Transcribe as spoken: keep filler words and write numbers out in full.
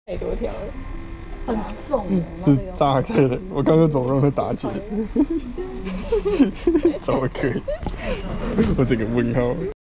太多条了， 很重， 是炸开的。我刚刚怎么让它打起来？怎么可以？我这个问号。